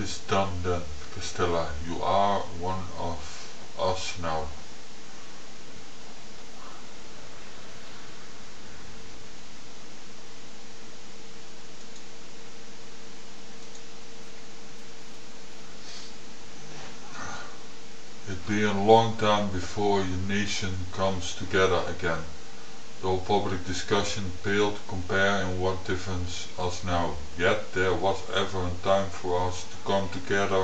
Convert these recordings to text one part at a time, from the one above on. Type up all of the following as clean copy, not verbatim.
is done then, Castella. You are one of us now. It be a long time before your nation comes together again. Though public discussion paled to compare in what difference us now, yet there was ever a time for us to come together.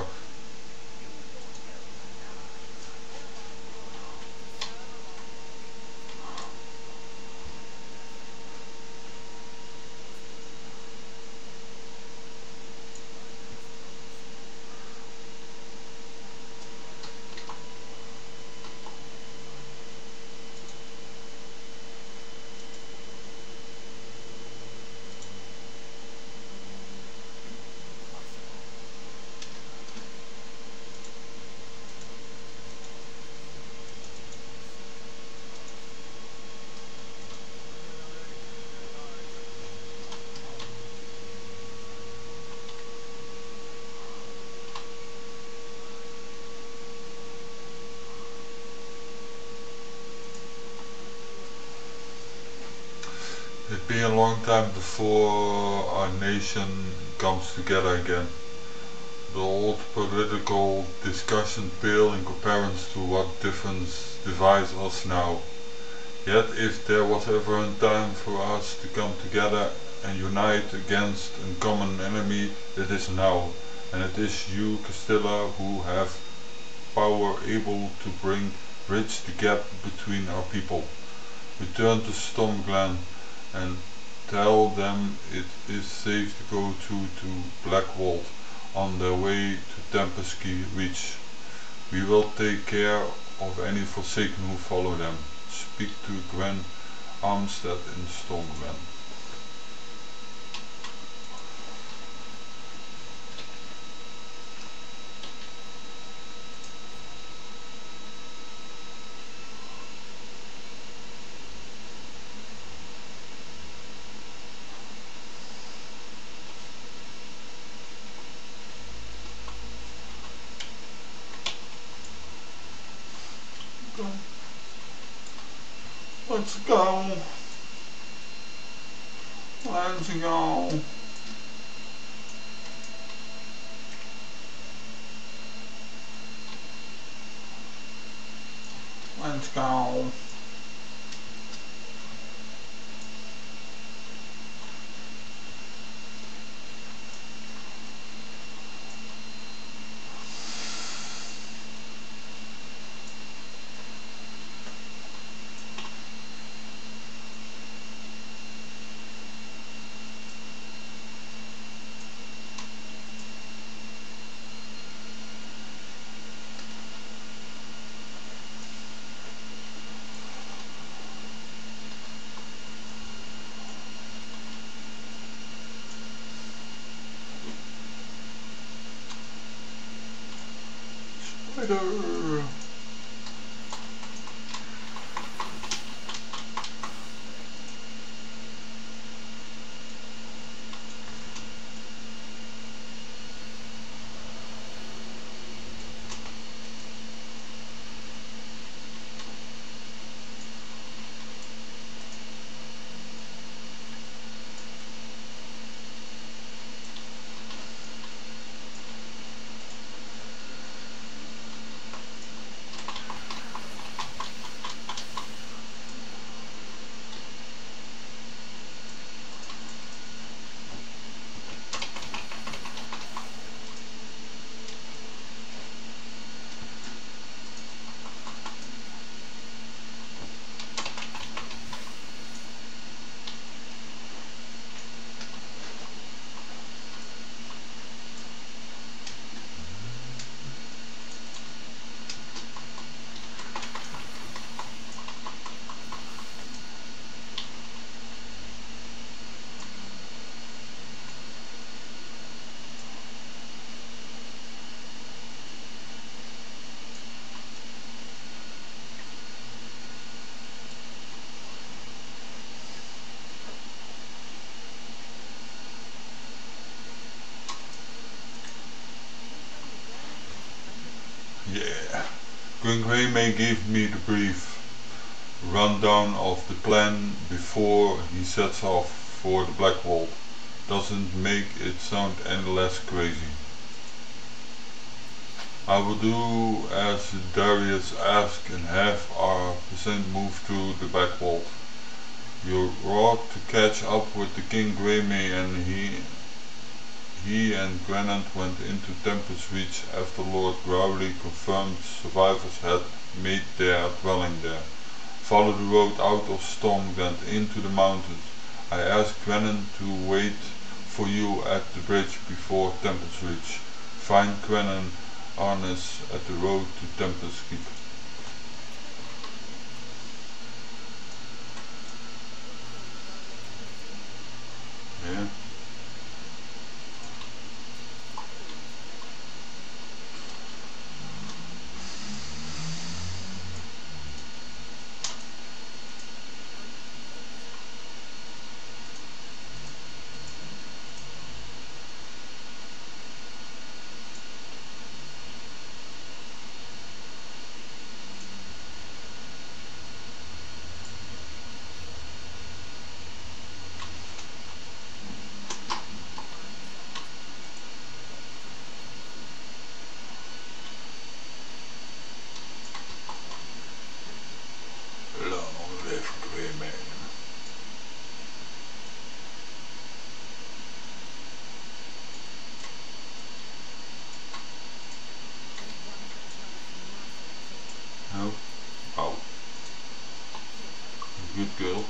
It be a long time before our nation comes together again. The old political discussion pale in comparison to what difference divides us now. Yet if there was ever a time for us to come together and unite against a common enemy, it is now, and it is you, Castilla, who have power able to bridge the gap between our people. Return to Stormglen and tell them it is safe to go to Blackvault on their way to Tempesky Reach. We will take care of any Forsaken who follow them. Speak to Gwen Armstead in Stormglen. Let's go. Let's go. Let's go. Spider. King Greymane gave me the brief rundown of the plan before he sets off for the Black Vault. Doesn't make it sound any less crazy. I will do as Darius asked and have our percent move to the Black Vault. You ought to catch up with the King Greymane, and he and Granant went into Tempest Reach after Lord Growly confirmed survivors had made their dwelling there. Follow the road out of Stormvent into the mountains. I asked Granant to wait for you at the bridge before Tempest Reach. Find Granant Arnes at the road to Tempest Keep. Yeah. Long live Greymane. Oh, oh, good girl.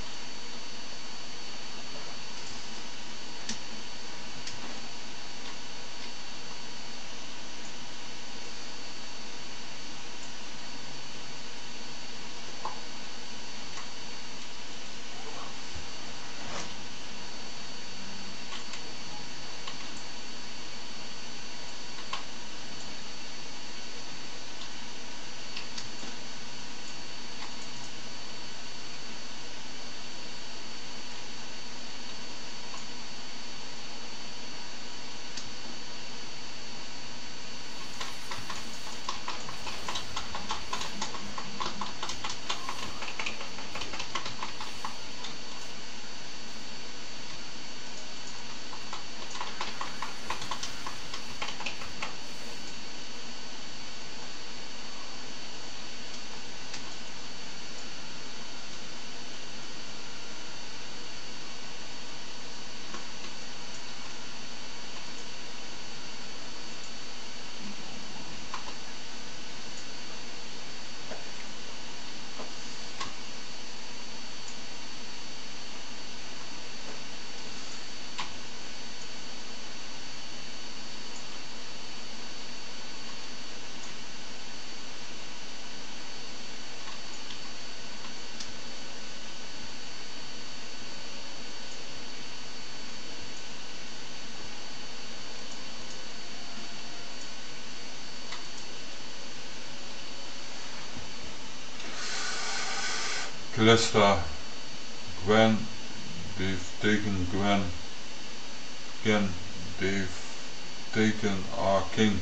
Callista, Gwen, they've taken Gwen. Again, they've taken our king.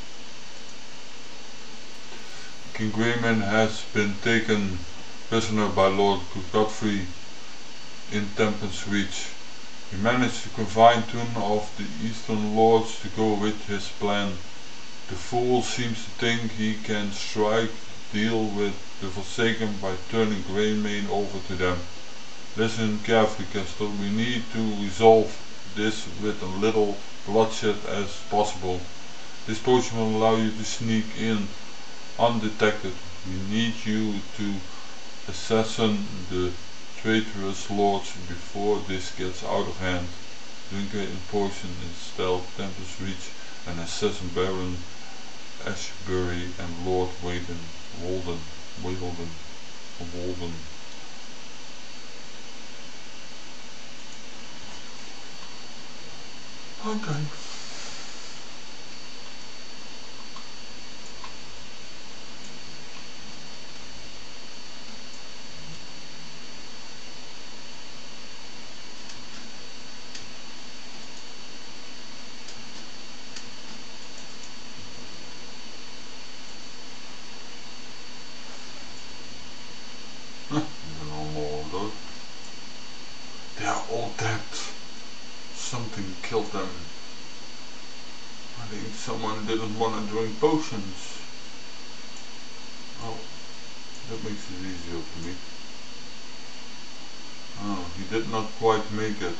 King Greymane has been taken prisoner by Lord Godfrey in Tempest Reach. He managed to convince two of the Eastern Lords to go with his plan. The fool seems to think he can strike a deal with the Forsaken by turning Greymane over to them. Listen carefully, Castor. We need to resolve this with a little bloodshed as possible. This potion will allow you to sneak in undetected. We need you to assassinate the traitorous lords before this gets out of hand. Drink a potion in stealth, Tempest Reach, and assassin Baron Ashbury and Lord Walden. Okay. something killed them. I think someone didn't want to drink potions. Oh, that makes it easier for me. Oh, he did not quite make it.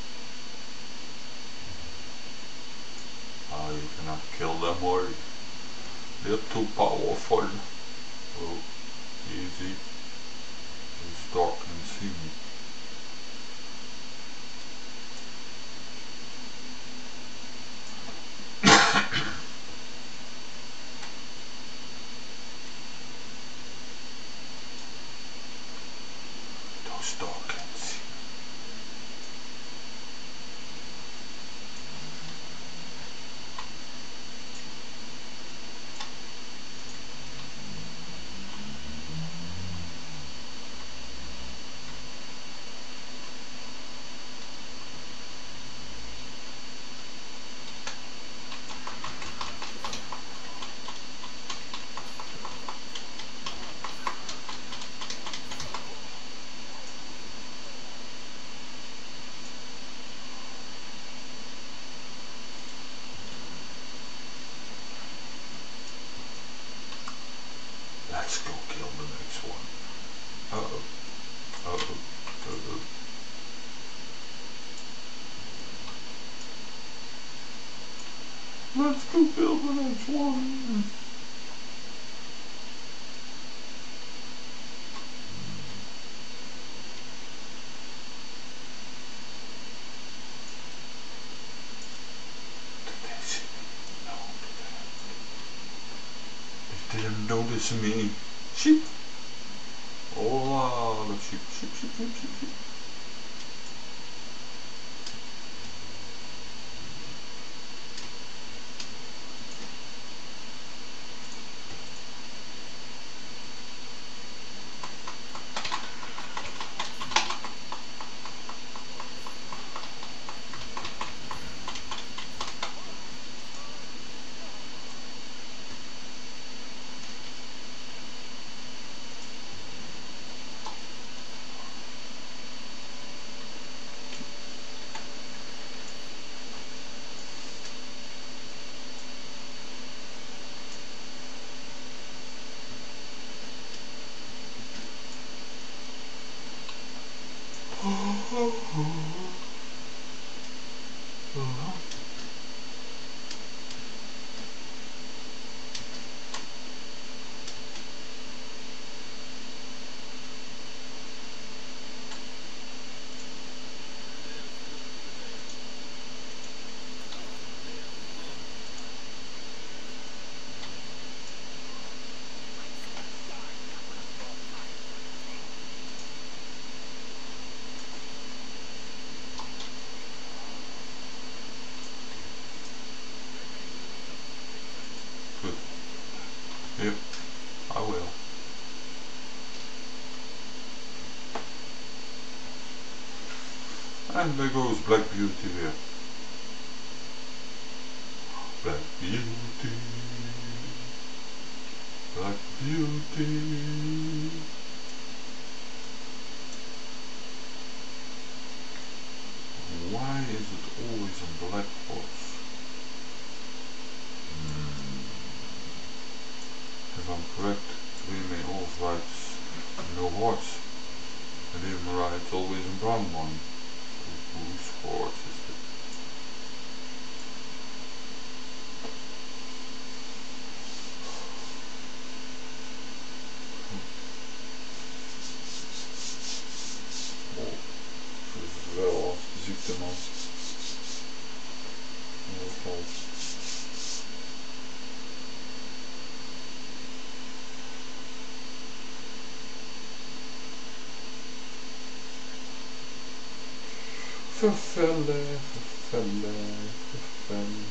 Oh, you cannot kill them, or they're too powerful. Oh, easy. This dog can see me. Those dogs can see me. Let's go kill the next one. Uh-oh. Uh-oh. Uh-oh. Let's go kill the next one. Did they see me? No, they didn't notice me. Sheep. Oh, the sheep, sheep, sheep, sheep, sheep, sheep. Good. Yep, I will. And there goes Black Beauty here. Black Beauty, Black Beauty. Why is it always a black horse? If I'm correct, Remy always rides no horse. And Remy rides always a brown one. Whose horse is it? Oh, dit is wel als de ziekteman. In ieder geval. Vervellen, vervellen, vervellen.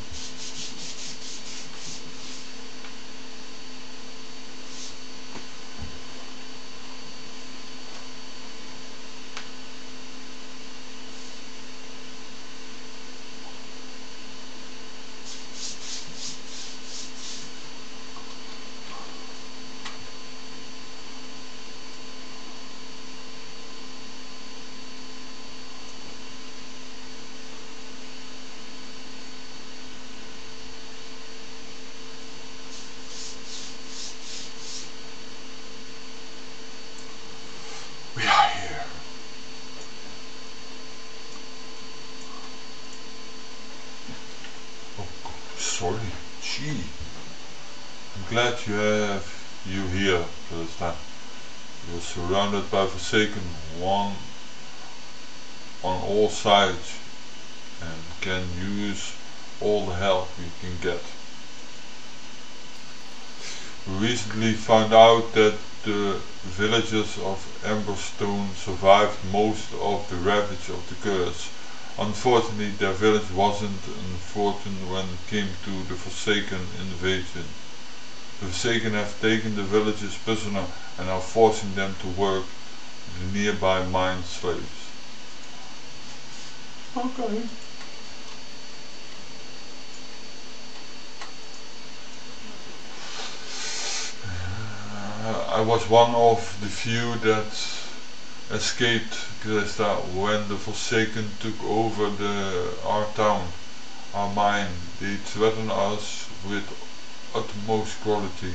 sorry. Gee. I'm glad you here, Calista. You're surrounded by Forsaken One on all sides and can use all the help you can get. We recently found out that the villagers of Emberstone survived most of the ravage of the curse. Unfortunately, their village wasn't unfortunate when it came to the Forsaken invasion. The Forsaken have taken the villagers prisoner and are forcing them to work the nearby mine slaves. Okay. I was one of the few that escaped Calista when the Forsaken took over our town, our mine. They threatened us with utmost cruelty.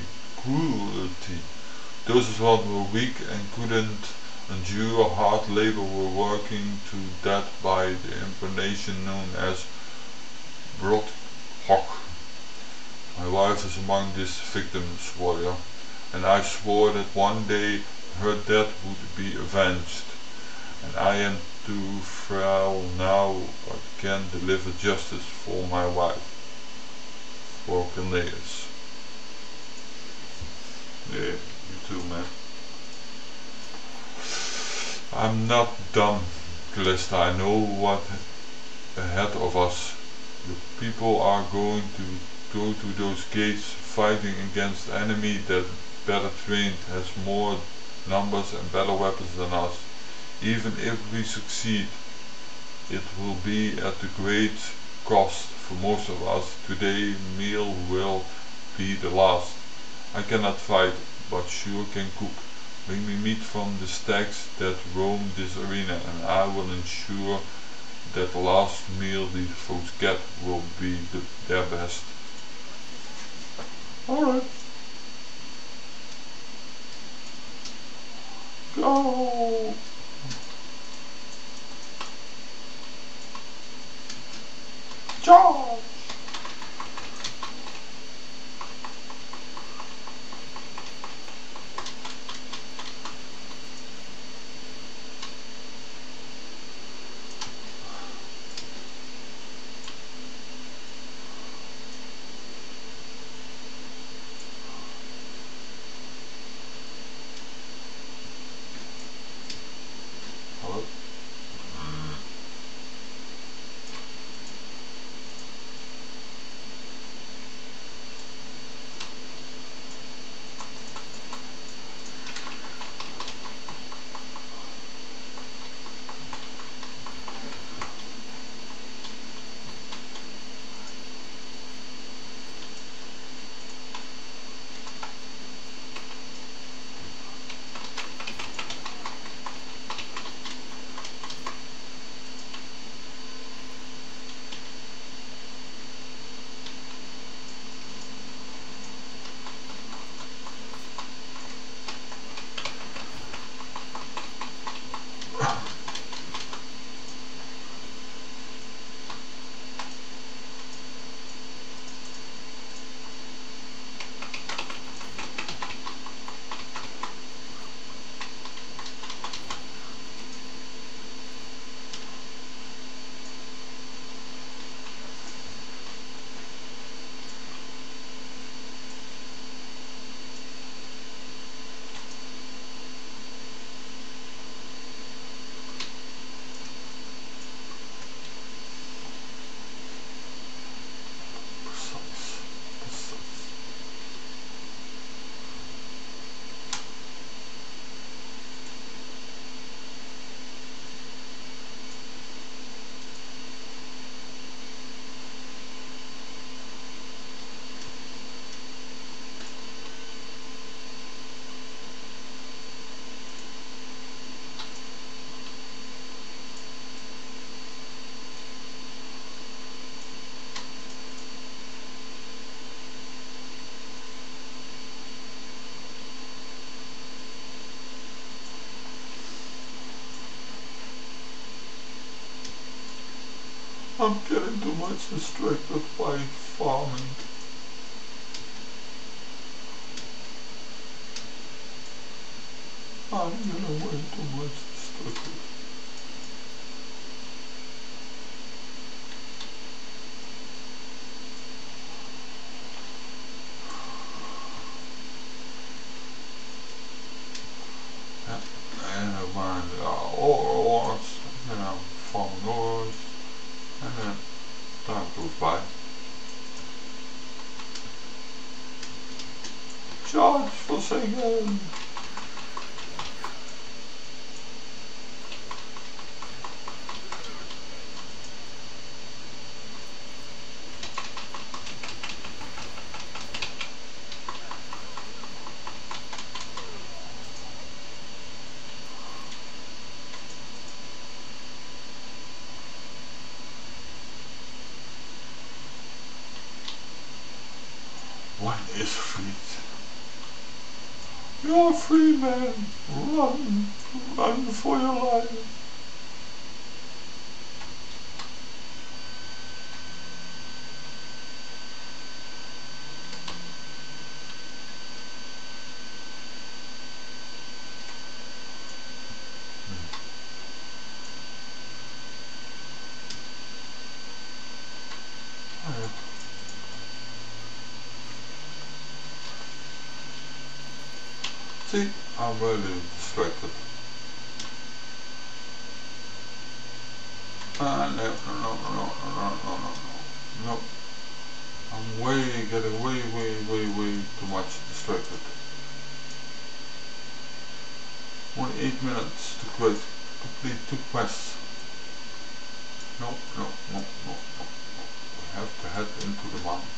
Those who were weak and couldn't endure hard labor were working to death by the incarnation known as Broodhawk. My wife is among these victims, warrior, and I swore that one day her death would be avenged. And I am too frail now, but can deliver justice for my wife, for Cornelius. Yeah, you too, man. I'm not done, Calista. I know what ahead of us. The people are going to go to those gates fighting against an enemy that better trained, has more numbers and better weapons than us. Even if we succeed, it will be at a great cost for most of us. Today meal will be the last. I cannot fight, but sure can cook. Bring me meat from the stacks that roam this arena, and I will ensure that the last meal these folks get will be their best. Alright. Go! Charge! I'm getting too much distracted by farming. I'm getting way too much distracted. And I find ores, and I'm farming ores, and then time goes by. Charge for second. One is freed. You're free, man. Run. Run for your life. See, I'm really distracted. No. I'm getting way too much distracted. Only 8 minutes to complete 2 quests. No. We have to head into the mountain.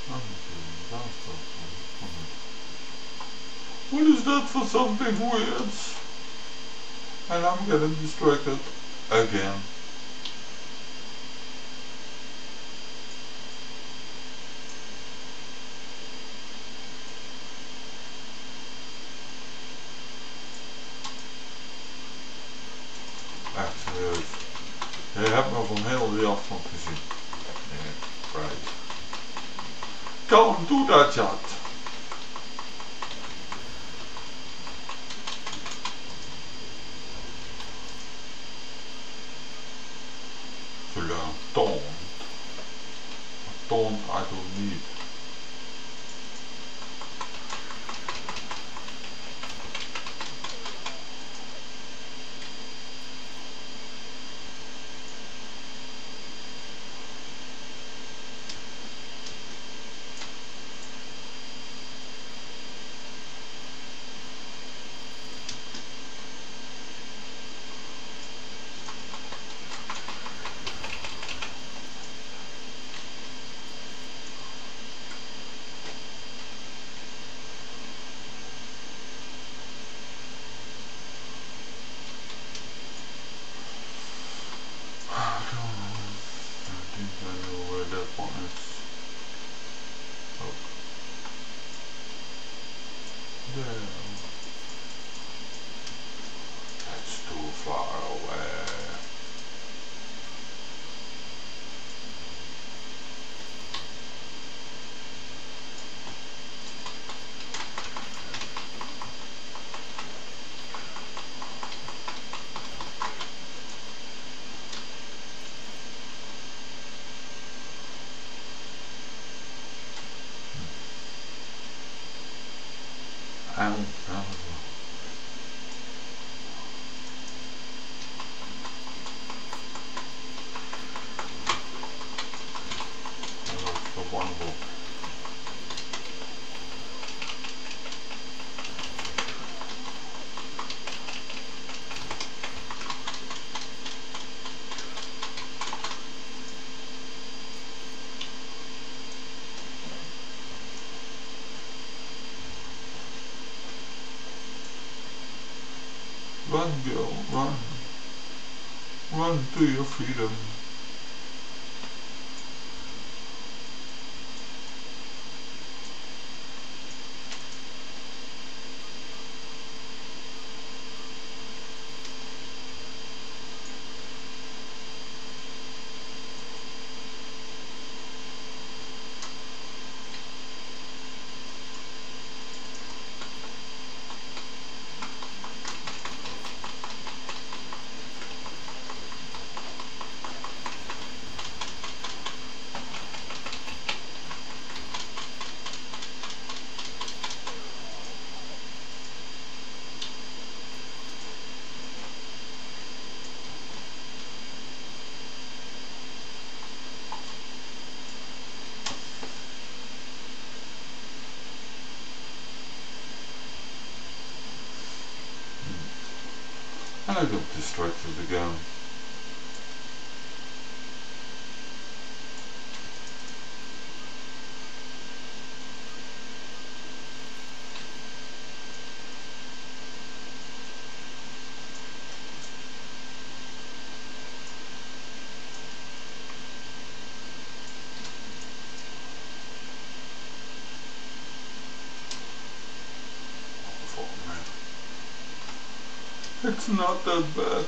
What is that for something weird? And I'm getting distracted again. Echt serieus. Je hebt me van heel die afstand gezien. Yeah, right. Can't do that yet. To learn taunt. A taunt I don't need. That's too far away. And that's wonderful. Run, girl, run. Run to your freedom. And I got distracted again. It's not that bad,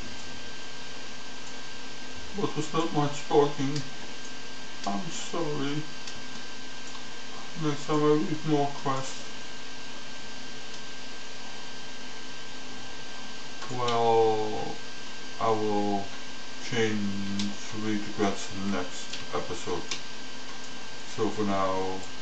but there's not much talking. I'm sorry. Next time I read more quests. Well, I will change read the quests in the next episode. So for now,